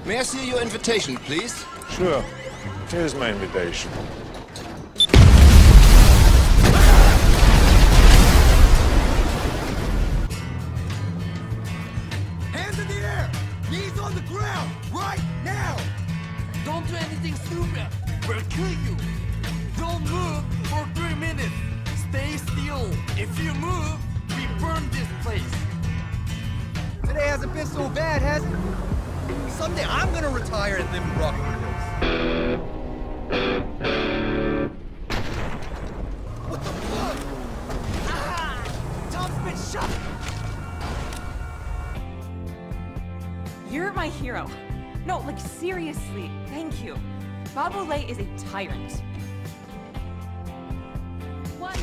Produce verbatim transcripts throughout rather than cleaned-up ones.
May I see your invitation, please? Sure. Here's my invitation. Hands in the air! Knees on the ground! Right now! Don't do anything stupid! We'll kill you! Don't move for three minutes! Stay still! If you move, we burn this place! Today hasn't been so bad, has it? Someday I'm gonna retire and live in Rockford Hills. What the fuck? Ah! Tom's been shot! You're my hero. No, like seriously, thank you. Bob Olay is a tyrant. What?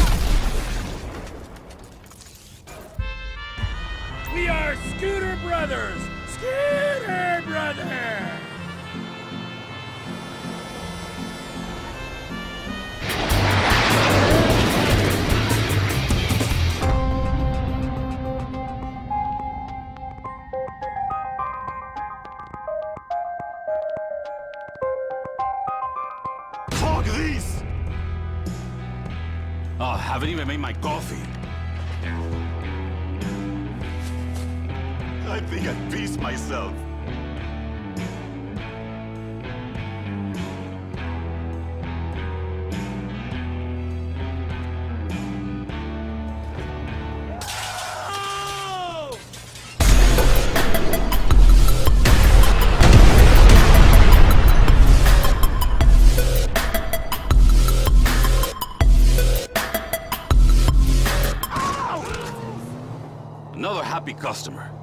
We are Scooter Brothers! Scooter Brothers! Fuck this! Oh, I haven't even made my coffee. I think I pissed myself. Another happy customer.